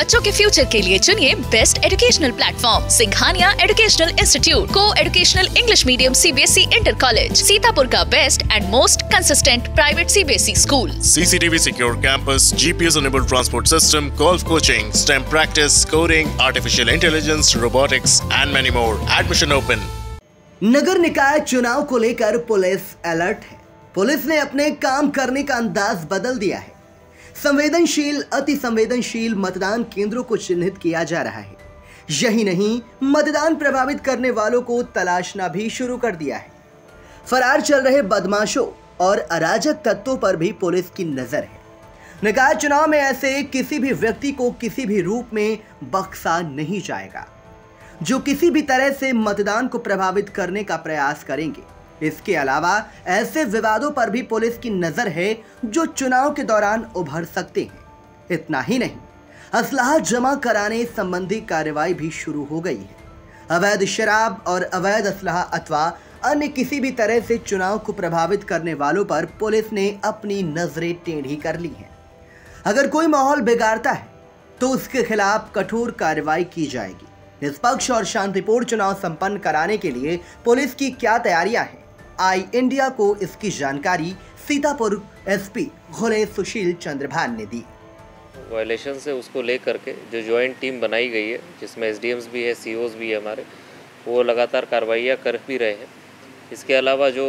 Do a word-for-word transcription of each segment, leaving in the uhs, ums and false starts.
बच्चों के फ्यूचर के लिए चुनिए best educational platform Singhania educational institute को educational English medium CBSE inter college, Sitapur का best and most consistent private CBSE school. CCTV secure campus, GPS enabled transport system, golf coaching, STEM practice, coding, artificial intelligence, robotics and many more. Admission open. नगर निकाय चुनाव को लेकर police alert है। Police ने अपने काम करने का अंदाज बदल दिया है। संवेदनशील, अति संवेदनशील मतदान केंद्रों को चिन्हित किया जा रहा है। यही नहीं, मतदान प्रभावित करने वालों को तलाशना भी शुरू कर दिया है। फरार चल रहे बदमाशों और अराजक तत्वों पर भी पुलिस की नजर है। निकाय चुनाव में ऐसे किसी भी व्यक्ति को किसी भी रूप में बख्शा नहीं जाएगा जो किसी भी तरह से मतदान को प्रभावित करने का प्रयास करेंगे। इसके अलावा ऐसे विवादों पर भी पुलिस की नजर है जो चुनाव के दौरान उभर सकते हैं। इतना ही नहीं, असलाह जमा कराने संबंधी कार्रवाई भी शुरू हो गई है। अवैध शराब और अवैध असलाह अथवा अन्य किसी भी तरह से चुनाव को प्रभावित करने वालों पर पुलिस ने अपनी नजरें टेढ़ी कर ली हैं। अगर कोई माहौल बिगाड़ता है तो उसके खिलाफ कठोर कार्रवाई की जाएगी। निष्पक्ष और शांतिपूर्ण चुनाव संपन्न कराने के लिए पुलिस की क्या तैयारियां हैं, आई इंडिया को इसकी जानकारी सीतापुर एसपी घोले सुशील चंद्रभान ने दी। वायलेशन से उसको लेकर के जो ज्वाइंट टीम बनाई गई है, जिसमें एसडीएम्स भी है, सीओज भी है हमारे, वो लगातार कार्रवाइयाँ कर भी रहे हैं। इसके अलावा जो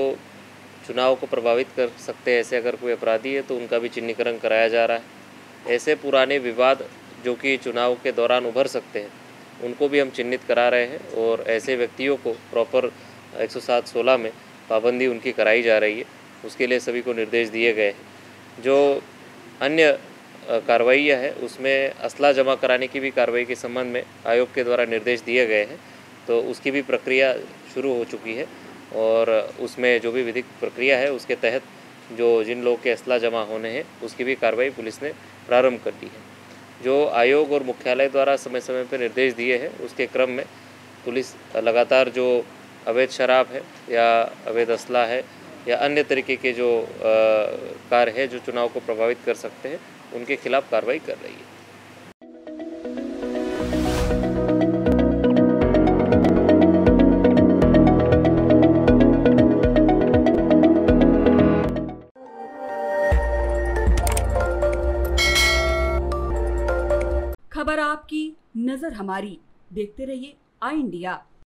चुनाव को प्रभावित कर सकते हैं ऐसे अगर कोई अपराधी है तो उनका भी चिन्हीकरण कराया जा रहा है। ऐसे पुराने विवाद जो कि चुनाव के दौरान उभर सकते हैं उनको भी हम चिन्हित करा रहे हैं और ऐसे व्यक्तियों को प्रॉपर एक सौ सात सोलह में पाबंदी उनकी कराई जा रही है। उसके लिए सभी को निर्देश दिए गए हैं। जो अन्य कार्रवाइयाँ हैं उसमें असला जमा कराने की भी कार्रवाई के संबंध में आयोग के द्वारा निर्देश दिए गए हैं, तो उसकी भी प्रक्रिया शुरू हो चुकी है और उसमें जो भी विधिक प्रक्रिया है उसके तहत जो जिन लोगों के असला जमा होने हैं उसकी भी कार्रवाई पुलिस ने प्रारंभ कर दी है। जो आयोग और मुख्यालय द्वारा समय समय पर निर्देश दिए हैं उसके क्रम में पुलिस लगातार जो अवैध शराब है या अवैध असला है या अन्य तरीके के जो कार्य है जो चुनाव को प्रभावित कर सकते हैं उनके खिलाफ कार्रवाई कर रही है। खबर आपकी, नजर हमारी। देखते रहिए आई इंडिया।